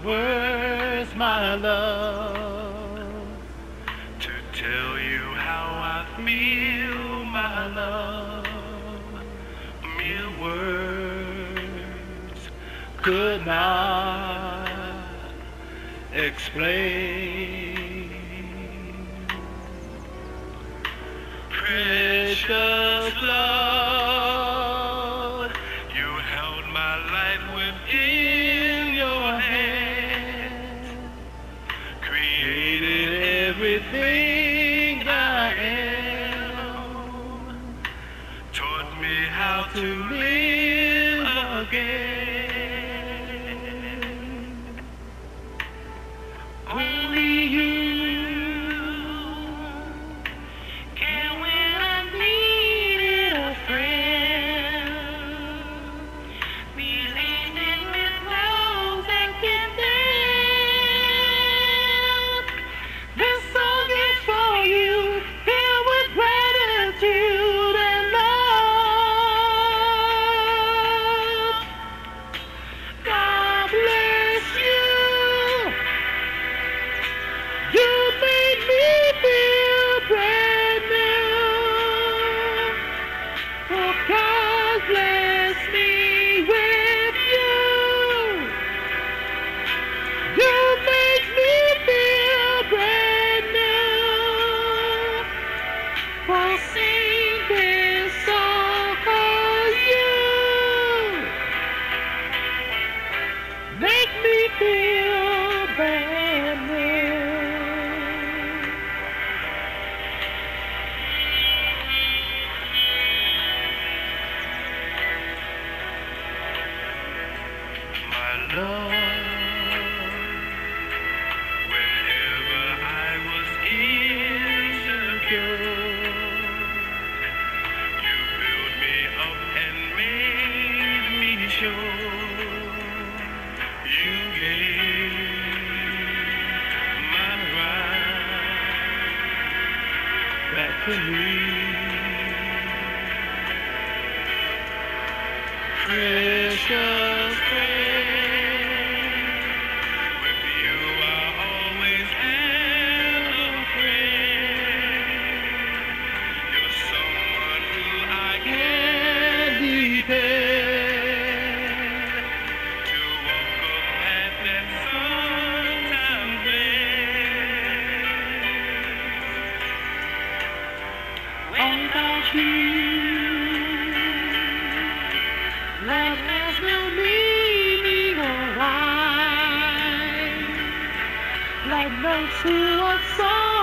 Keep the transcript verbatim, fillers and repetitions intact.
words, my love, to tell you how I feel, my love. Mere words could not explain. Precious Lord, you held my life within your hand, created everything I am, taught me how to live again. Only you can when I needed a friend, believed in with rose and condemned. This song is for you, filled with gratitude and love. God bless you. You made me feel brand new. Oh, God bless me with you. You make me feel brand new. I'll sing this song for you. Make me feel brand new. My love, whenever I was insecure, you built me up and made me sure. You gave my right back to me. Precious friend, with you I always have a friend. You're someone who I can depend, to walk a path that sometimes bends. Without you, love has no meaning or rhyme, like notes to a song.